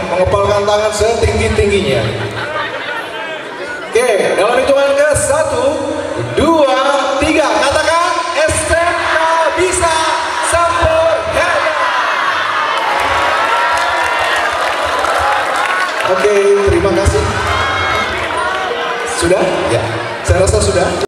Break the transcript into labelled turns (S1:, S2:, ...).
S1: mengepalkan tangan setinggi-tingginya. Oke, dalam hitungan ke 1, 2, 3, katakan SMK bisa sempurna. Oke, terima kasih. Sudah? Ya, saya rasa sudah.